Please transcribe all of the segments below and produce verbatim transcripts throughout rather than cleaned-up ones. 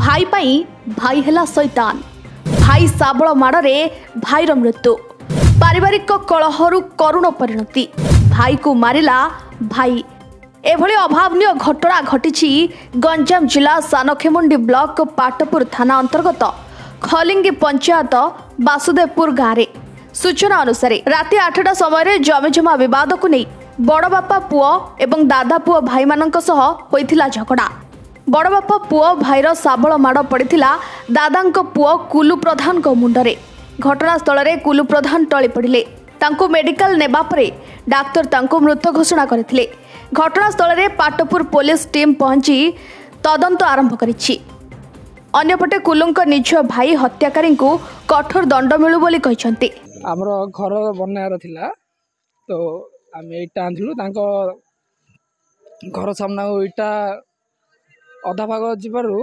भाई पाई भाई हेला शैतान भाई शाबଳ माड़े भाईर मृत्यु पारिवारिक कलहरु करुण परिणति भाई को मारिला भाई एभली अभावनीय घटना घटी गंजाम जिला सानखेमुंडी ब्लॉक पाटपुर थाना अंतर्गत खलिंगी पंचायत वासुदेवपुर गाँव में। सूचना अनुसार राति आठटा समय जमीजमा विवाद को नहीं बड़ बापा पुओ एवं दादा पुओ भाई मानक सह होइथिला झगड़ा। बड़ बापा पुओ भाईर शाबळ माड़ पड़िथिला दादांक पुओ कुलु प्रधान को मुंडरे। घटनास्थल में कुलु प्रधान टली पड़िले। तांको मेडिकल नेबा परे डाक्तर तांको मृत घोषणा करथिले। घटनास्थल में पाटपुर पुलिस टीम पहुंची तदंत आरंभ करिछि। अन्यपटे कुलुंक निज भाई हत्याकारी को कठोर दंड मिलू बोली कहिसंती। हमर घर बनायर थिला तो आम इटा आनथिलु तांको घर सामना इटा अधा भाग जीवारु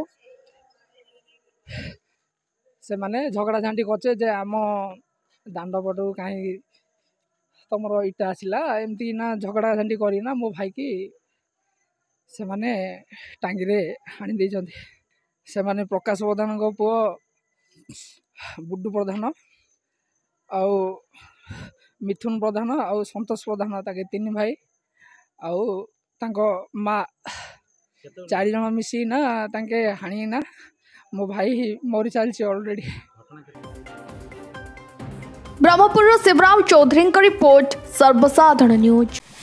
से माने झगड़ा झांटी करचे जे आम दांड पटू कहीं तुमर इटा आसला एमती ना झगड़ा झांटी करीना मो भाई की से माने टांगी रे हाणी दे जंती। से माने प्रकाश प्रधान को पुओ बुड्डू प्रधान आउ मिथुन प्रधान आउ संतोष प्रधान ताके तीन भाई आउ तांको माँ चार जन मिसी ना तांके हाणी ना मो भाई मरी चलছে ऑलरेडी। ब्रह्मपुर शिवराम चौधरी रिपोर्ट सर्वसाधारण न्यूज।